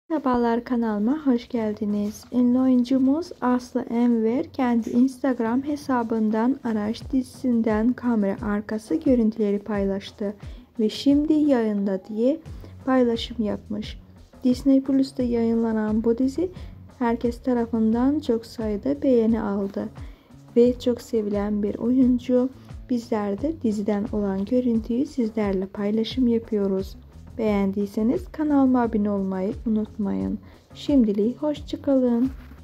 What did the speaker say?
Merhabalar, kanalıma hoş geldiniz. Ünlü oyuncumuz Aslı Enver kendi Instagram hesabından Araç dizisinden kamera arkası görüntüleri paylaştı ve şimdi yayında diye paylaşım yapmış. Disney Plus'ta yayınlanan bu dizi herkes tarafından çok sayıda beğeni aldı ve çok sevilen bir oyuncu. Bizler de diziden olan görüntüyü sizlerle paylaşım yapıyoruz. Beğendiyseniz kanalıma abone olmayı unutmayın. Şimdilik hoşça kalın.